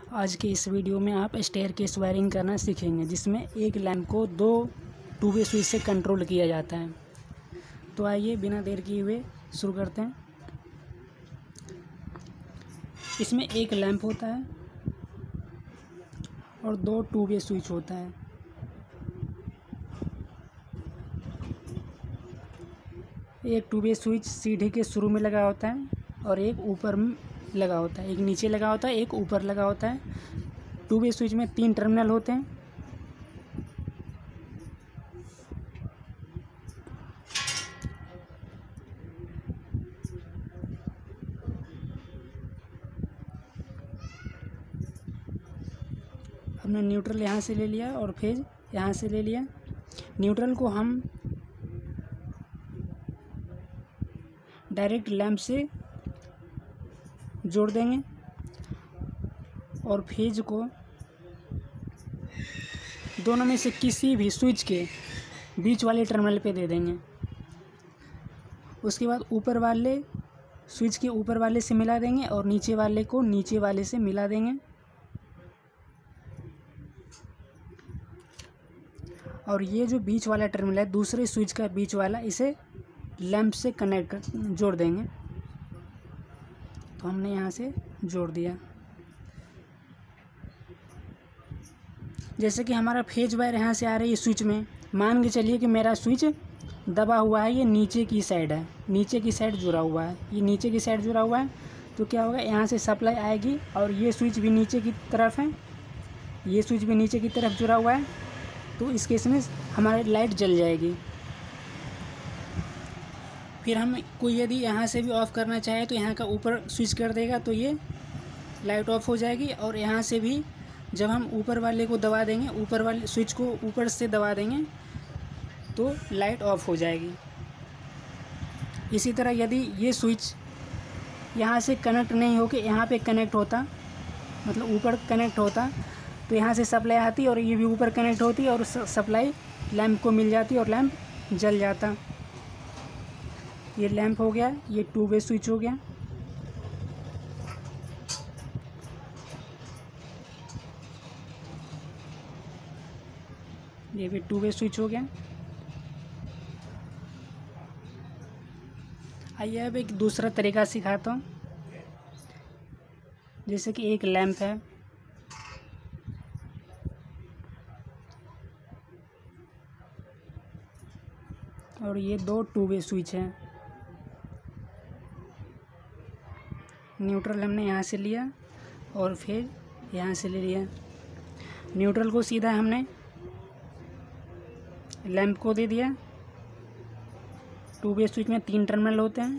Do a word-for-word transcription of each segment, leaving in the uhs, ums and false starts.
आज के इस वीडियो में आप स्टेयरकेस वायरिंग करना सीखेंगे, जिसमें एक लैंप को दो टू वे स्विच से कंट्रोल किया जाता है। तो आइए बिना देर किए हुए शुरू करते हैं। इसमें एक लैंप होता है और दो टू वे स्विच होता है। एक टू वे स्विच सीढ़ी के शुरू में लगा होता है और एक ऊपर में लगा होता है, एक नीचे लगा होता है, एक ऊपर लगा होता है। टू वे स्विच में तीन टर्मिनल होते हैं। हमने न्यूट्रल यहाँ से ले लिया और फेज यहाँ से ले लिया। न्यूट्रल को हम डायरेक्ट लैंप से जोड़ देंगे और फेज को दोनों में से किसी भी स्विच के बीच वाले टर्मिनल पे दे देंगे। उसके बाद ऊपर वाले स्विच के ऊपर वाले से मिला देंगे और नीचे वाले को नीचे वाले से मिला देंगे। और ये जो बीच वाला टर्मिनल है, दूसरे स्विच का बीच वाला, इसे लैंप से कनेक्ट कर जोड़ देंगे। तो हमने यहाँ से जोड़ दिया। जैसे कि हमारा फेज वायर यहाँ से आ रही है स्विच में, मान के चलिए कि मेरा स्विच दबा हुआ है, ये नीचे की साइड है, नीचे की साइड जुड़ा हुआ है, ये नीचे की साइड जुड़ा हुआ है। तो क्या होगा, यहाँ से सप्लाई आएगी और ये स्विच भी नीचे की तरफ है, ये स्विच भी नीचे की तरफ जुड़ा हुआ है। तो इस केस में हमारी लाइट जल जाएगी। फिर हम कोई यदि यहाँ से भी ऑफ़ करना चाहे तो यहाँ का ऊपर स्विच कर देगा तो ये लाइट ऑफ हो जाएगी। और यहाँ से भी जब हम ऊपर वाले को दबा देंगे, ऊपर वाले स्विच को ऊपर से दबा देंगे तो लाइट ऑफ हो जाएगी। इसी तरह यदि ये स्विच यहाँ से कनेक्ट नहीं होकर यहाँ पे कनेक्ट होता, मतलब ऊपर कनेक्ट होता, तो यहाँ से सप्लाई आती और ये भी ऊपर कनेक्ट होती और सप्लाई लैंप को मिल जाती और लैंप जल जाता। ये लैंप हो गया, ये टू वे स्विच हो गया। ये भी टू वे स्विच हो गया। आइए अब एक दूसरा तरीका सिखाता हूँ। जैसे कि एक लैंप है, और ये दो टू वे स्विच हैं। न्यूट्रल हमने यहाँ से लिया और फिर यहाँ से ले लिया। न्यूट्रल को सीधा हमने लैंप को दे दिया। टू वे स्विच में तीन टर्मिनल होते हैं।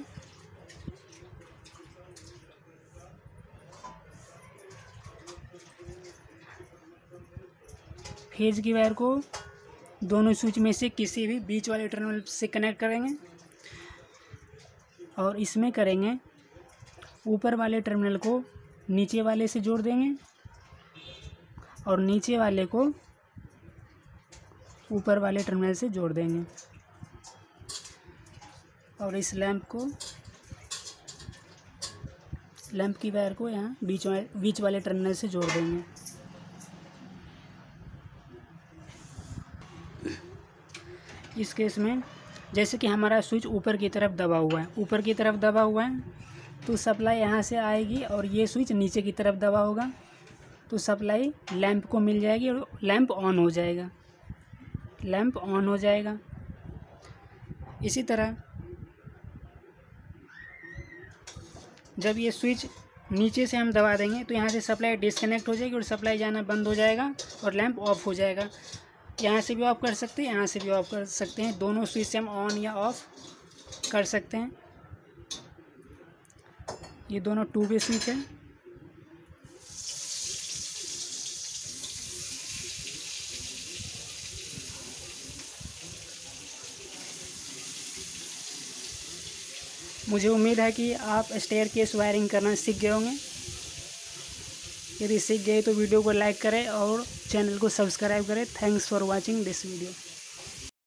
फेज की वायर को दोनों स्विच में से किसी भी बीच वाले टर्मिनल से कनेक्ट करेंगे और इसमें करेंगे ऊपर वाले टर्मिनल को नीचे वाले से जोड़ देंगे और नीचे वाले को ऊपर वाले टर्मिनल से जोड़ देंगे। और इस लैंप को लैंप की वायर को यहाँ बीच वाले बीच वाले टर्मिनल से जोड़ देंगे। इस केस में जैसे कि हमारा स्विच ऊपर की तरफ दबा हुआ है, ऊपर की तरफ दबा हुआ है तो सप्लाई यहाँ से आएगी और ये स्विच नीचे की तरफ दबा होगा तो सप्लाई लैंप को मिल जाएगी और लैंप ऑन हो जाएगा, लैंप ऑन हो जाएगा। इसी तरह जब ये स्विच नीचे से हम दबा देंगे तो यहाँ से सप्लाई डिस्कनेक्ट हो जाएगी और सप्लाई जाना बंद हो जाएगा और लैंप ऑफ हो जाएगा। यहाँ से भी ऑफ कर सकते हैं, यहाँ से भी ऑफ कर सकते हैं। दोनों स्विच से हम ऑन या ऑफ कर सकते हैं। ये दोनों टू वे स्विच है। मुझे उम्मीद है कि आप स्टेयरकेस वायरिंग करना सीख गए होंगे। यदि सीख गए तो वीडियो को लाइक करें और चैनल को सब्सक्राइब करें। Thanks for watching this video.